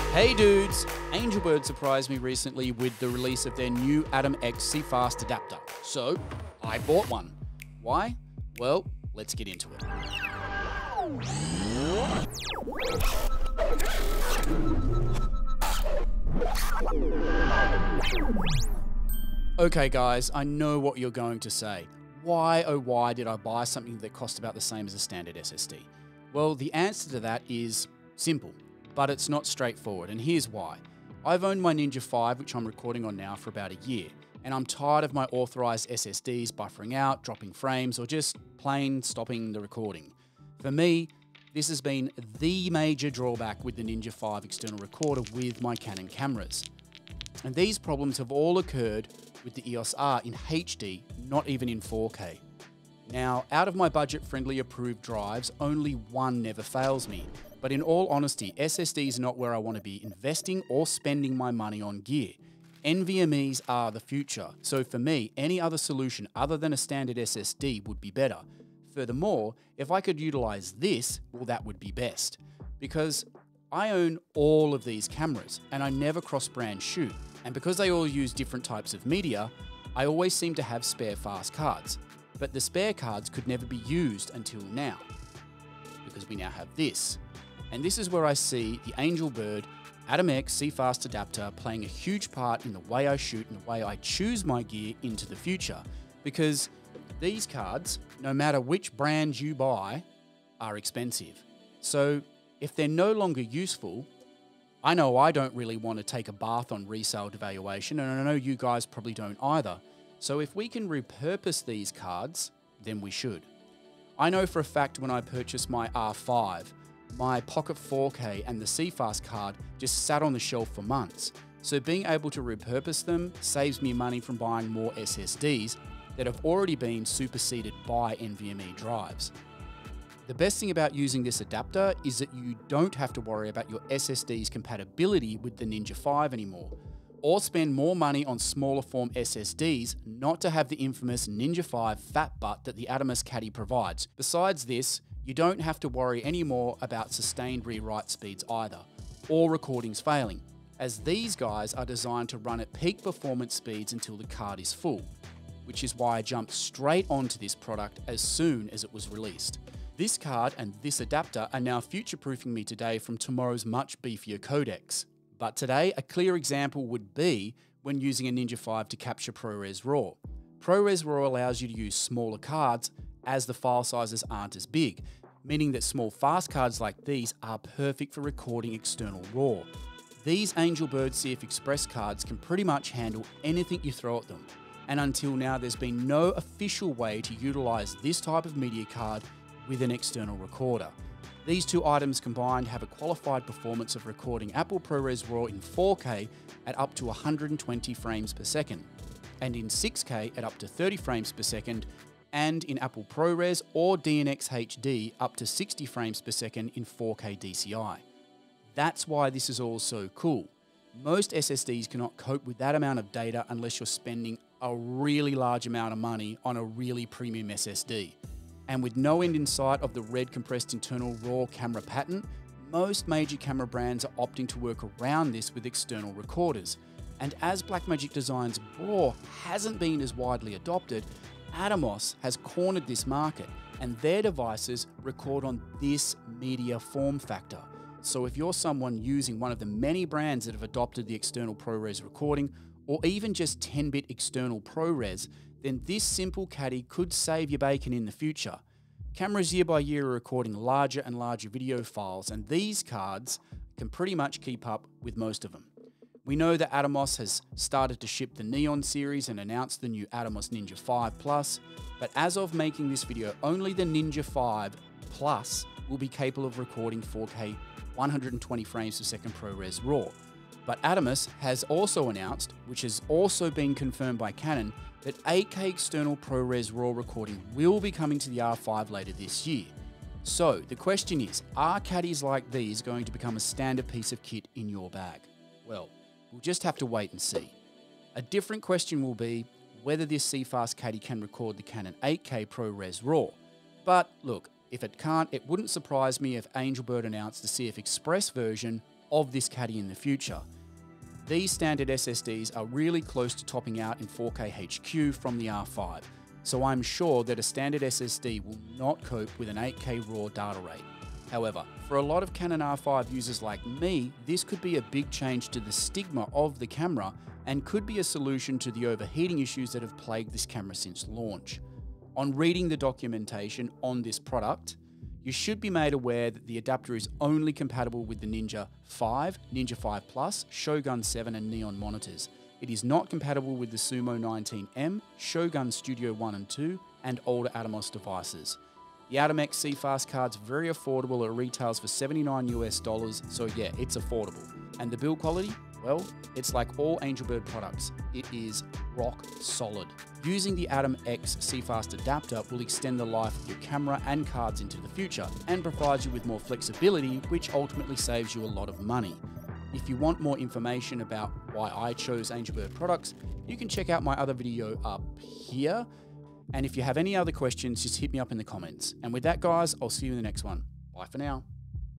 Hey dudes! Angelbird surprised me recently with the release of their new AtomX CFast Adapter. So, I bought one. Why? Well, let's get into it. Okay guys, I know what you're going to say. Why, oh why did I buy something that cost about the same as a standard SSD? Well, the answer to that is simple. But it's not straightforward, and here's why. I've owned my Ninja V, which I'm recording on now, for about a year, and I'm tired of my authorized SSDs buffering out, dropping frames, or just plain stopping the recording. For me, this has been the major drawback with the Ninja V external recorder with my Canon cameras. And these problems have all occurred with the EOS R in HD, not even in 4K. Now, out of my budget-friendly approved drives, only one never fails me. But in all honesty, SSDs are not where I want to be investing or spending my money on gear. NVMe's are the future, so for me, any other solution other than a standard SSD would be better. Furthermore, if I could utilize this, well, that would be best. Because I own all of these cameras, and I never cross-brand shoot. And because they all use different types of media, I always seem to have spare fast cards. But the spare cards could never be used until now, because we now have this. And this is where I see the Angelbird ATOMX CFast Adapter playing a huge part in the way I shoot and the way I choose my gear into the future. Because these cards, no matter which brand you buy, are expensive. So if they're no longer useful, I know I don't really want to take a bath on resale devaluation, and I know you guys probably don't either. So if we can repurpose these cards, then we should. I know for a fact when I purchased my R5, my Pocket 4K and the CFast card just sat on the shelf for months. So being able to repurpose them saves me money from buying more SSDs that have already been superseded by NVMe drives. The best thing about using this adapter is that you don't have to worry about your SSD's compatibility with the Ninja V anymore, or spend more money on smaller form SSDs not to have the infamous Ninja V fat butt that the Atomos Caddy provides. Besides this, you don't have to worry anymore about sustained rewrite speeds either, or recordings failing, as these guys are designed to run at peak performance speeds until the card is full, which is why I jumped straight onto this product as soon as it was released. This card and this adapter are now future-proofing me today from tomorrow's much beefier codecs. But today, a clear example would be when using a Ninja V to capture ProRes RAW. ProRes RAW allows you to use smaller cards as the file sizes aren't as big, meaning that small fast cards like these are perfect for recording external RAW. These Angelbird CF Express cards can pretty much handle anything you throw at them, and until now there's been no official way to utilize this type of media card with an external recorder. These two items combined have a qualified performance of recording Apple ProRes RAW in 4K at up to 120 frames per second, and in 6K at up to 30 frames per second, and in Apple ProRes or DNX HD up to 60 frames per second in 4K DCI. That's why this is all so cool. Most SSDs cannot cope with that amount of data unless you're spending a really large amount of money on a really premium SSD. And with no end in sight of the red compressed internal RAW camera pattern, most major camera brands are opting to work around this with external recorders. And as Blackmagic Design's RAW hasn't been as widely adopted, Atomos has cornered this market, and their devices record on this media form factor. So if you're someone using one of the many brands that have adopted the external ProRes recording, or even just 10-bit external ProRes, then this simple caddy could save you bacon in the future. Cameras year by year are recording larger and larger video files, and these cards can pretty much keep up with most of them. We know that Atomos has started to ship the Neon series and announced the new Atomos Ninja V Plus, but as of making this video, only the Ninja V Plus will be capable of recording 4K 120 frames per second ProRes RAW. But Atomos has also announced, which has also been confirmed by Canon, that 8K external ProRes RAW recording will be coming to the R5 later this year. So the question is, are caddies like these going to become a standard piece of kit in your bag? Well, we'll just have to wait and see. A different question will be whether this CFast caddy can record the Canon 8K ProRes RAW. But look, if it can't, it wouldn't surprise me if Angelbird announced the CF Express version of this caddy in the future. These standard SSDs are really close to topping out in 4K HQ from the R5, so I'm sure that a standard SSD will not cope with an 8K raw data rate. However, for a lot of Canon R5 users like me, this could be a big change to the stigma of the camera and could be a solution to the overheating issues that have plagued this camera since launch. On reading the documentation on this product, you should be made aware that the adapter is only compatible with the Ninja V, Ninja V Plus, Shogun 7 and Neon monitors. It is not compatible with the Sumo 19M, Shogun Studio 1 and 2, and older Atomos devices. The AtomX CFast card's very affordable. It retails for $79 US, so yeah, it's affordable. And the build quality? Well, it's like all Angelbird products. It is rock solid. Using the AtomX CFast adapter will extend the life of your camera and cards into the future and provides you with more flexibility, which ultimately saves you a lot of money. If you want more information about why I chose Angelbird products, you can check out my other video up here. And if you have any other questions, just hit me up in the comments. And with that, guys, I'll see you in the next one. Bye for now.